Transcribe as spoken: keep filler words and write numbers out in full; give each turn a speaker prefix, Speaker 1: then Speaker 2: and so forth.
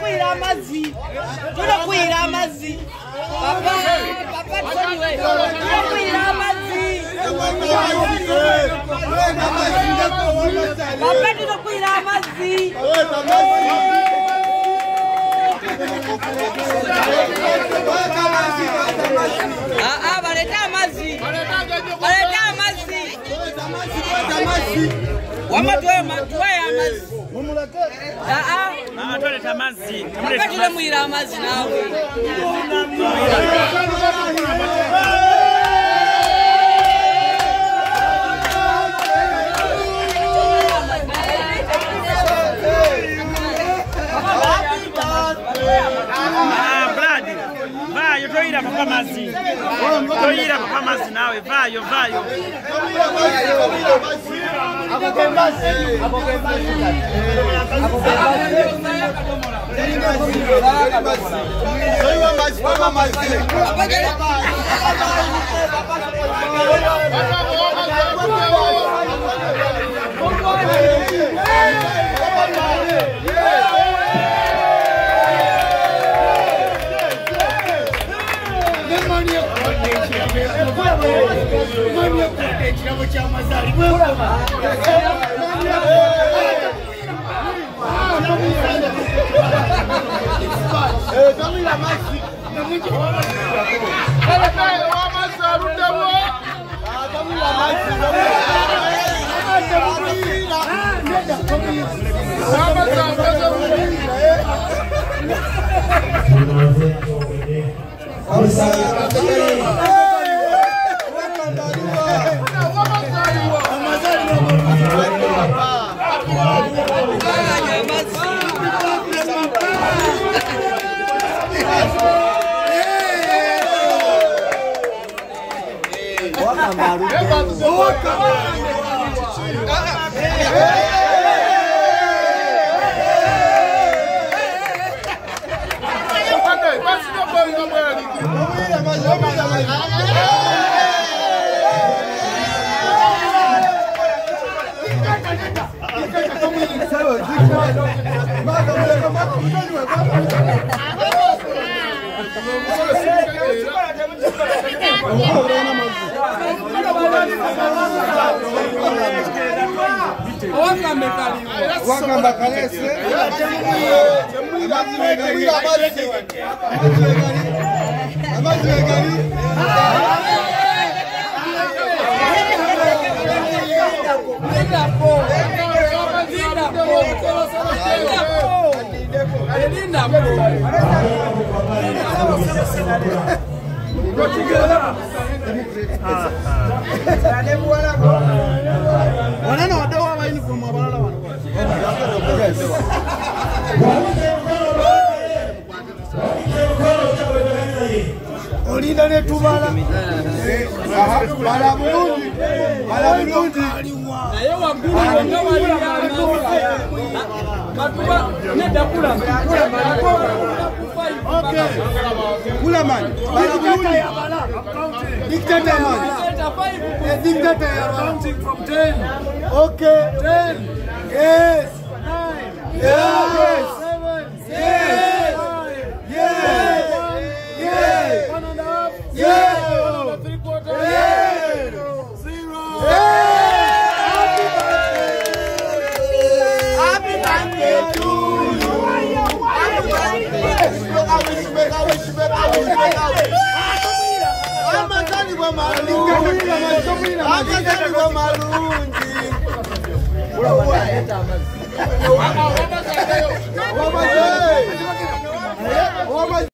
Speaker 1: kuira amazi. Tuna kuira amazi. Papa, papa toniwe. Tuna kuira amazi. Papa tuna kuira amazi. Ah ah, baleta amazi. Baleta amazi. Wama tuwe matuwe amazi. Ah ah.
Speaker 2: Ah, tuwe amazi.
Speaker 1: Papa tuna muira amazi nawe.
Speaker 2: Vayo, toira papa mazi. Toira papa mazi nawe, vayo, vayo.
Speaker 3: Wakamba kalese wanana wadawa wa uniform wabalala wana olinda ne tubala bala bulungi bala bulungi naye wagulu nga wali matuba nedakula kula malako okay kula man bala bulungi dictator man dictator counting from ten okay ten yes nine yes seven yes yes yes one and a half yes one and three quarters yes zero happy birthday to you happy birthday I wish you I wish you I wish you Amazali wa malungi Amazali wa malungi Wabazali Wabazali